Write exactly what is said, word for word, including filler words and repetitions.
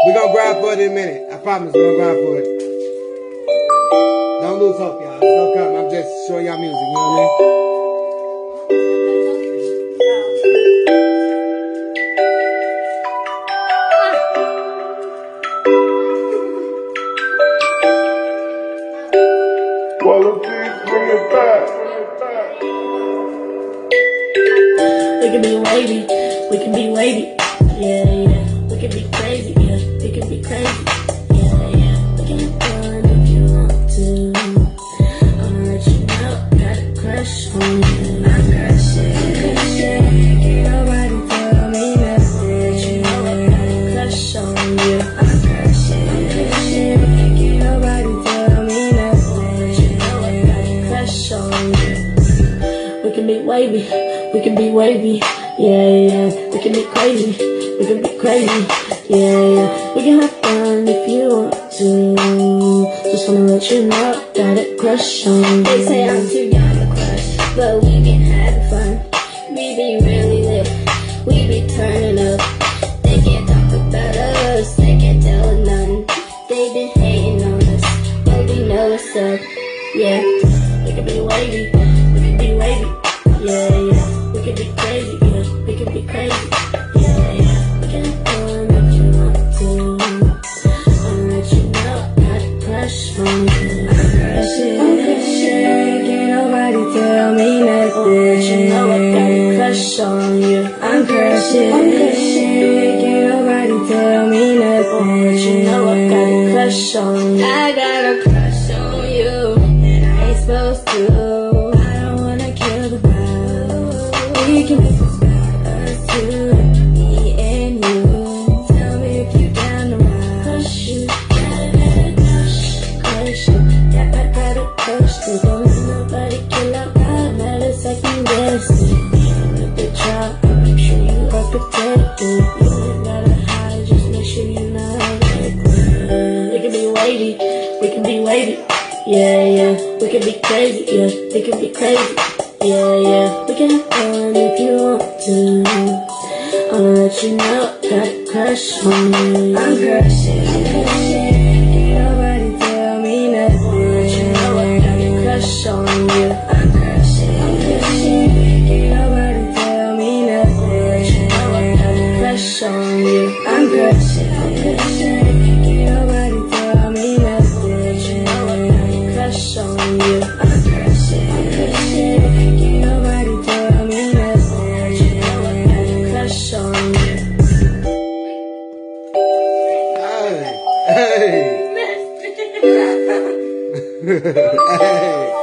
We're gonna grind for it in a minute. I promise we're gonna grind for it. Don't lose hope, y'all. It's gonna come. I'm just showing y'all music, you know what I mean? We can be wavy, we can be wavy, yeah, yeah. We can be crazy, yeah, we can be crazy, yeah, yeah. We can have fun if you want to. I'ma let you know, got a crush on you. I'm crushing, can't nobody tell me nothing. You know I got a crush on you. I'm crushing, can't nobody tell me nothing. You know I got a crush on you. We can be wavy. We can be wavy, yeah, yeah. We can be crazy, we can be crazy, yeah, yeah. We can have fun if you want to. Just wanna let you know, got a crush on you. They say I'm too young to crush, but we been having fun. We be really lit, we be turning up. They can't talk about us, they can't tell nothing. They been hating on us, but we know what's up, yeah. We can be wavy, we can be wavy, yeah, yeah. We can be crazy, yeah, we can be crazy, yeah, yeah. We can have fun if you want to. I'll let you know, got a crush on you. I'm crushing, I'm crushing, can't nobody tell me nothing. I'll let you know I got a crush on you. I'm crushing, I'm crushing, can't nobody tell me nothing. I'll let you know I got a crush on you. I got a crush on you, and I ain't supposed to. We can make this about us two, me and you. Tell me if you down to ride. Crush you, gotta let it crush, crush you. Yeah, I gotta crush you. Don't let nobody kill out loud. Not a second guess. Even if they try, make sure you are protected. You ain't gotta hide, just make sure you know how to act. We can be wavy, we can be wavy, yeah, yeah. We can be crazy, yeah, we can be crazy. Yeah, yeah, we can have fun if you want to. I'ma let you know, got a crush on you. I'm crushing, can't nobody tell me nothing. I'ma let you know I got a crush on you. I'm crushing, I'm crushing, can't nobody tell me nothing. I'ma let you know I got a crush on you. I'm crushing, I'm crushing, can't nobody tell me nothing. I'ma let you know I got a crush on you. I'm crushing, I'm crushing. Hey. Hey.